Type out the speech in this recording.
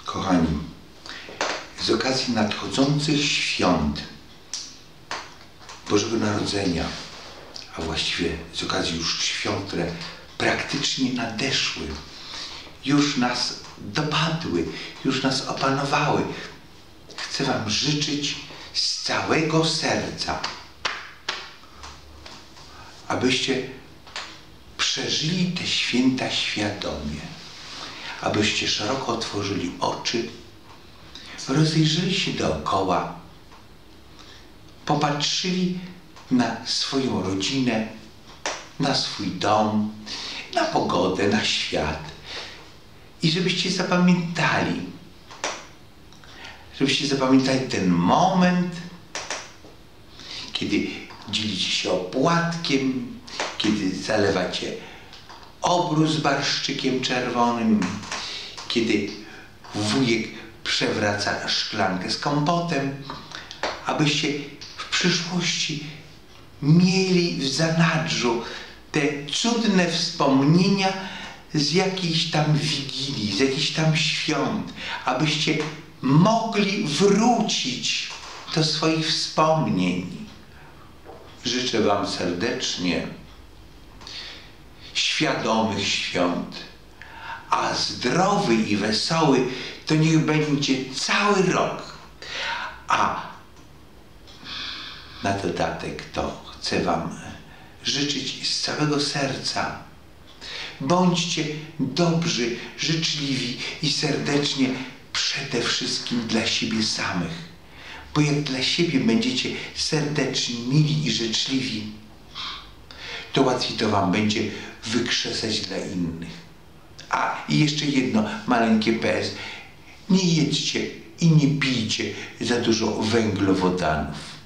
Kochani, z okazji nadchodzących świąt Bożego Narodzenia, a właściwie z okazji już świąt, które praktycznie nadeszły, już nas dopadły, już nas opanowały, chcę Wam życzyć z całego serca, abyście przeżyli te święta świadomie, abyście szeroko otworzyli oczy, rozejrzeli się dookoła, popatrzyli na swoją rodzinę, na swój dom, na pogodę, na świat i żebyście zapamiętali ten moment, kiedy dzielicie się opłatkiem, kiedy zalewacie obrus barszczykiem czerwonym, kiedy wujek przewraca szklankę z kompotem, abyście w przyszłości mieli w zanadrzu te cudne wspomnienia z jakiejś tam wigilii, z jakichś tam świąt, abyście mogli wrócić do swoich wspomnień. Życzę Wam serdecznie świadomych świąt, a zdrowy i wesoły to niech będzie cały rok. A na dodatek to chcę Wam życzyć z całego serca. Bądźcie dobrzy, życzliwi i serdeczni przede wszystkim dla siebie samych. Bo jak dla siebie będziecie serdeczni, mili i życzliwi, to łatwiej to Wam będzie wykrzesać dla innych. A i jeszcze jedno maleńkie PS. Nie jedzcie i nie pijcie za dużo węglowodanów.